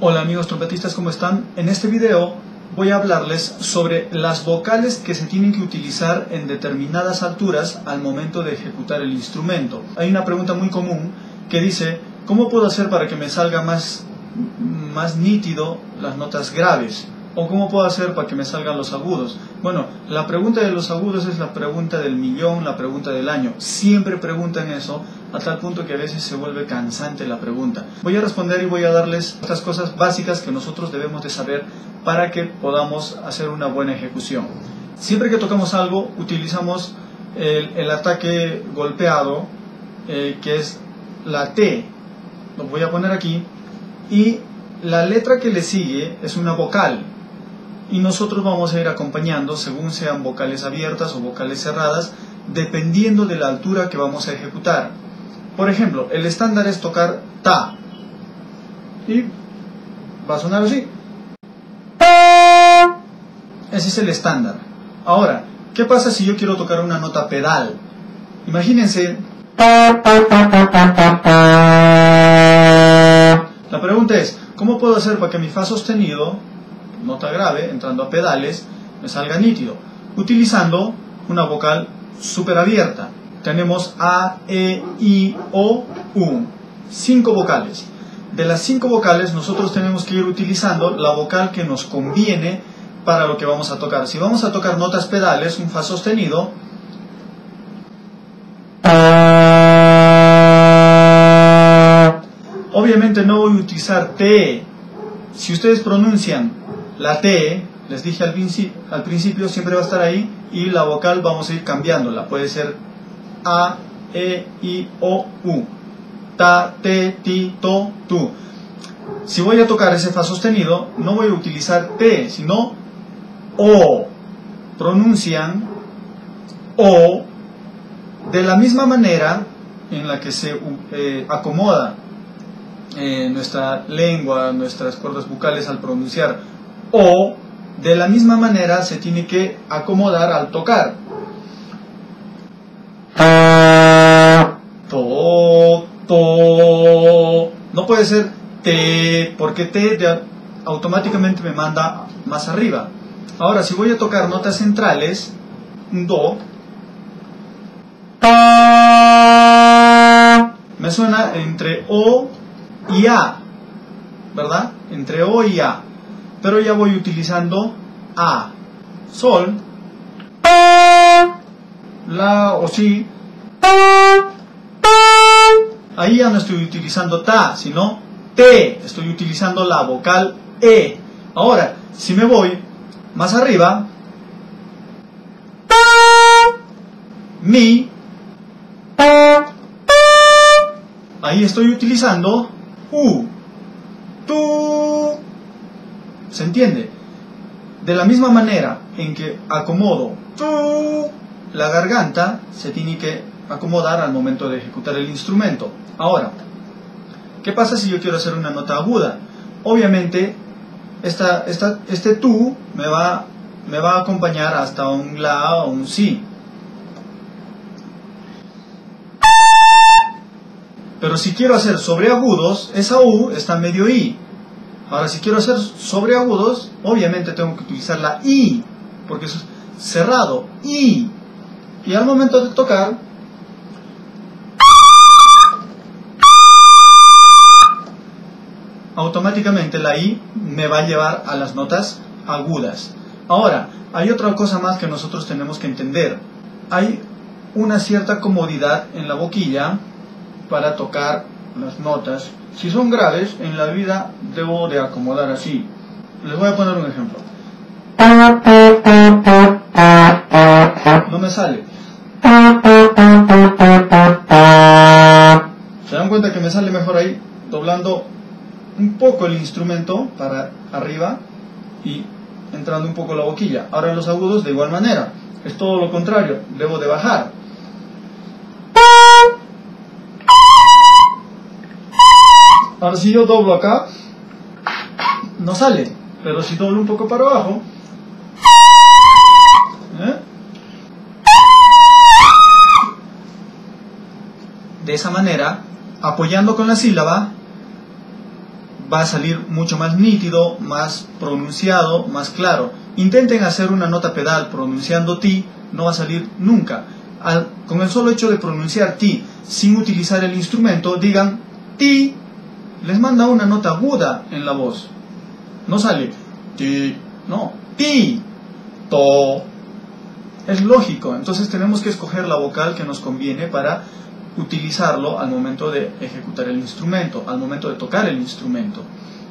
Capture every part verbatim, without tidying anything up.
Hola amigos trompetistas, ¿cómo están? En este video voy a hablarles sobre las vocales que se tienen que utilizar en determinadas alturas al momento de ejecutar el instrumento. Hay una pregunta muy común que dice, ¿cómo puedo hacer para que me salga más, más nítido las notas graves? ¿O cómo puedo hacer para que me salgan los agudos? Bueno, la pregunta de los agudos es la pregunta del millón, la pregunta del año. Siempre preguntan eso, a tal punto que a veces se vuelve cansante la pregunta. Voy a responder y voy a darles estas cosas básicas que nosotros debemos de saber para que podamos hacer una buena ejecución. Siempre que tocamos algo, utilizamos el, el ataque golpeado, eh, que es la T. Lo voy a poner aquí. Y la letra que le sigue es una vocal. Y nosotros vamos a ir acompañando según sean vocales abiertas o vocales cerradas, dependiendo de la altura que vamos a ejecutar. Por ejemplo, el estándar es tocar ta. Y va a sonar así. Ese es el estándar. Ahora, ¿qué pasa si yo quiero tocar una nota pedal? Imagínense. La pregunta es, ¿cómo puedo hacer para que mi fa sostenido, nota grave, entrando a pedales, me salga nítido? Utilizando una vocal súper abierta. Tenemos A, E, I, O, U. Cinco vocales. De las cinco vocales nosotros tenemos que ir utilizando la vocal que nos conviene para lo que vamos a tocar. Si vamos a tocar notas pedales, un fa sostenido, obviamente no voy a utilizar T. Si ustedes pronuncian la T, les dije al principio, al principio siempre va a estar ahí, y la vocal vamos a ir cambiándola. Puede ser A, E, I, O, U. Ta, te, ti, to, tu. Si voy a tocar ese fa sostenido, no voy a utilizar T, sino O. Pronuncian O de la misma manera en la que se eh, acomoda eh, nuestra lengua, nuestras cuerdas bucales al pronunciar O. De la misma manera se tiene que acomodar al tocar. To, to. No puede ser te, porque te automáticamente me manda más arriba. Ahora, si voy a tocar notas centrales, do, me suena entre O y A, ¿verdad? Entre O y A. Pero ya voy utilizando A. Sol, la o si. Ahí ya no estoy utilizando ta, sino te. Estoy utilizando la vocal E. Ahora, si me voy más arriba, mi, ahí estoy utilizando U, tu. ¿Se entiende? De la misma manera en que acomodo tu, la garganta se tiene que acomodar al momento de ejecutar el instrumento. Ahora, ¿qué pasa si yo quiero hacer una nota aguda? Obviamente, esta, esta, este tu me va, me va a acompañar hasta un la o un si. Pero si quiero hacer sobreagudos, esa u está medio i. Ahora, si quiero hacer sobreagudos, obviamente tengo que utilizar la i, porque es cerrado, i. Y al momento de tocar, automáticamente la i me va a llevar a las notas agudas. Ahora, hay otra cosa más que nosotros tenemos que entender. Hay una cierta comodidad en la boquilla para tocar las notas. Si son graves, en la vida debo de acomodar así. Les voy a poner un ejemplo. No me sale. ¿Se dan cuenta que me sale mejor ahí? Doblando un poco el instrumento para arriba y entrando un poco la boquilla. Ahora en los agudos de igual manera. Es todo lo contrario. Debo de bajar. Ahora si yo doblo acá, no sale. Pero si doblo un poco para abajo, ¿eh? de esa manera, apoyando con la sílaba, va a salir mucho más nítido, más pronunciado, más claro. Intenten hacer una nota pedal pronunciando ti, no va a salir nunca. Al, con el solo hecho de pronunciar ti sin utilizar el instrumento, digan ti, les manda una nota aguda en la voz. No sale ti, no, ti, to. Es lógico, entonces tenemos que escoger la vocal que nos conviene para utilizarlo al momento de ejecutar el instrumento, al momento de tocar el instrumento.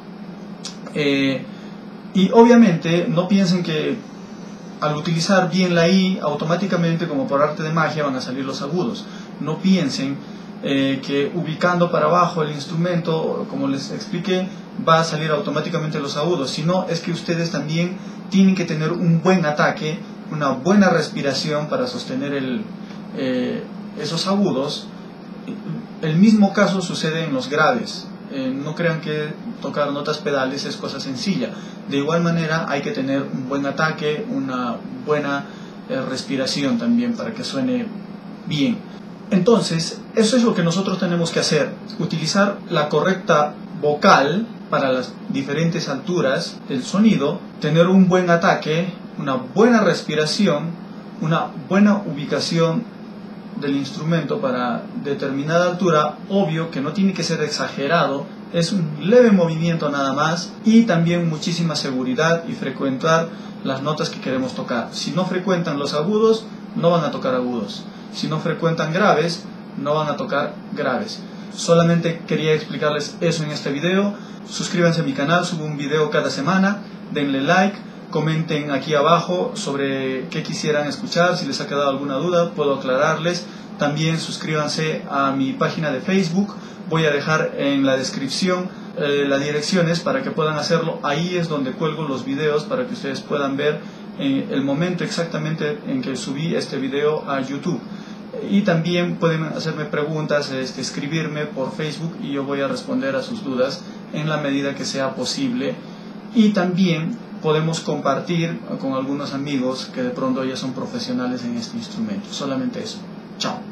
Eh, y obviamente no piensen que al utilizar bien la I, automáticamente, como por arte de magia, van a salir los agudos. No piensen eh, que ubicando para abajo el instrumento, como les expliqué, va a salir automáticamente los agudos, sino es que ustedes también tienen que tener un buen ataque, una buena respiración para sostener el, eh, esos agudos. El mismo caso sucede en los graves. Eh, no crean que tocar notas pedales es cosa sencilla. De igual manera hay que tener un buen ataque, una buena eh, respiración también para que suene bien. Entonces, eso es lo que nosotros tenemos que hacer, utilizar la correcta vocal para las diferentes alturas del sonido, tener un buen ataque, una buena respiración, una buena ubicación del instrumento para determinada altura. Obvio que no tiene que ser exagerado, es un leve movimiento nada más, y también muchísima seguridad y frecuentar las notas que queremos tocar. Si no frecuentan los agudos, no van a tocar agudos. Si no frecuentan graves, no van a tocar graves. Solamente quería explicarles eso en este video. Suscríbanse a mi canal, subo un video cada semana, denle like, comenten aquí abajo sobre qué quisieran escuchar, si les ha quedado alguna duda puedo aclararles. También suscríbanse a mi página de Facebook, voy a dejar en la descripción eh, las direcciones para que puedan hacerlo. Ahí es donde cuelgo los videos para que ustedes puedan ver eh, el momento exactamente en que subí este video a YouTube. Y también pueden hacerme preguntas, este, escribirme por Facebook, y yo voy a responder a sus dudas en la medida que sea posible. Y también podemos compartir con algunos amigos que de pronto ya son profesionales en este instrumento. Solamente eso. Chao.